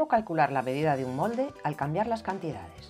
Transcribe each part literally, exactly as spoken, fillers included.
¿Cómo calcular la medida de un molde al cambiar las cantidades?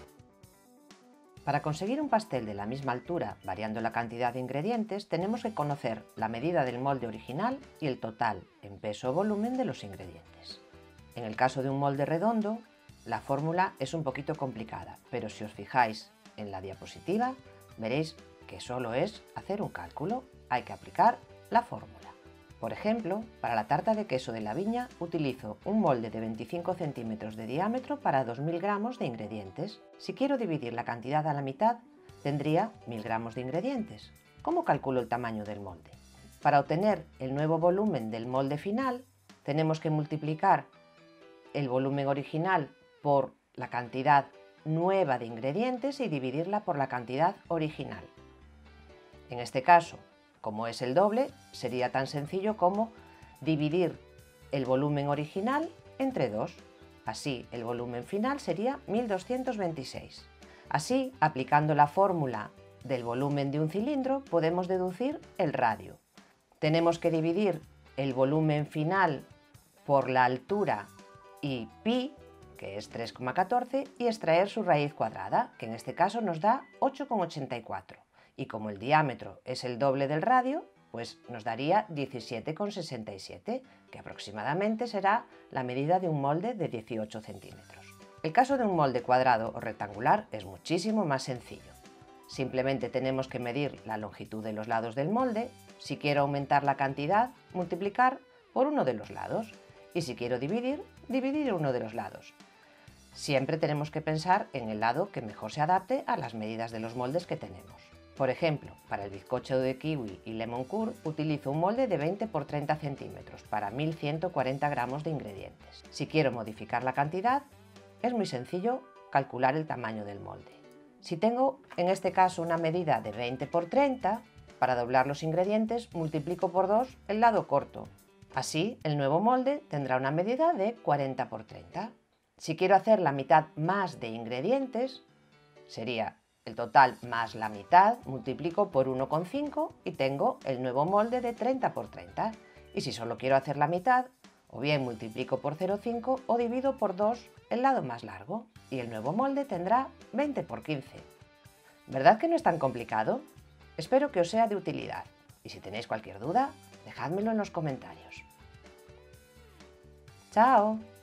Para conseguir un pastel de la misma altura, variando la cantidad de ingredientes, tenemos que conocer la medida del molde original y el total en peso o volumen de los ingredientes. En el caso de un molde redondo, la fórmula es un poquito complicada, pero si os fijáis en la diapositiva, veréis que solo es hacer un cálculo. Hay que aplicar la fórmula. Por ejemplo, para la tarta de queso de la viña utilizo un molde de veinticinco centímetros de diámetro para dos mil gramos de ingredientes. Si quiero dividir la cantidad a la mitad, tendría mil gramos de ingredientes. ¿Cómo calculo el tamaño del molde? Para obtener el nuevo volumen del molde final, tenemos que multiplicar el volumen original por la cantidad nueva de ingredientes y dividirla por la cantidad original. En este caso, como es el doble, sería tan sencillo como dividir el volumen original entre dos. Así, el volumen final sería mil doscientos veintiséis. Así, aplicando la fórmula del volumen de un cilindro, podemos deducir el radio. Tenemos que dividir el volumen final por la altura y pi, que es tres coma catorce, y extraer su raíz cuadrada, que en este caso nos da ocho coma ochenta y cuatro. Y como el diámetro es el doble del radio, pues nos daría diecisiete coma sesenta y siete, que aproximadamente será la medida de un molde de dieciocho centímetros. El caso de un molde cuadrado o rectangular es muchísimo más sencillo. Simplemente tenemos que medir la longitud de los lados del molde. Si quiero aumentar la cantidad, multiplicar por uno de los lados. Y si quiero dividir, dividir uno de los lados. Siempre tenemos que pensar en el lado que mejor se adapte a las medidas de los moldes que tenemos. Por ejemplo, para el bizcocho de kiwi y lemon curd utilizo un molde de veinte por treinta centímetros para mil ciento cuarenta gramos de ingredientes. Si quiero modificar la cantidad, es muy sencillo calcular el tamaño del molde. Si tengo en este caso una medida de veinte por treinta, para doblar los ingredientes multiplico por dos el lado corto. Así, el nuevo molde tendrá una medida de cuarenta por treinta. Si quiero hacer la mitad más de ingredientes, sería el total más la mitad, multiplico por uno coma cinco y tengo el nuevo molde de treinta por treinta. Y si solo quiero hacer la mitad, o bien multiplico por cero coma cinco o divido por dos el lado más largo y el nuevo molde tendrá veinte por quince. ¿Verdad que no es tan complicado? Espero que os sea de utilidad y si tenéis cualquier duda, dejádmelo en los comentarios. ¡Chao!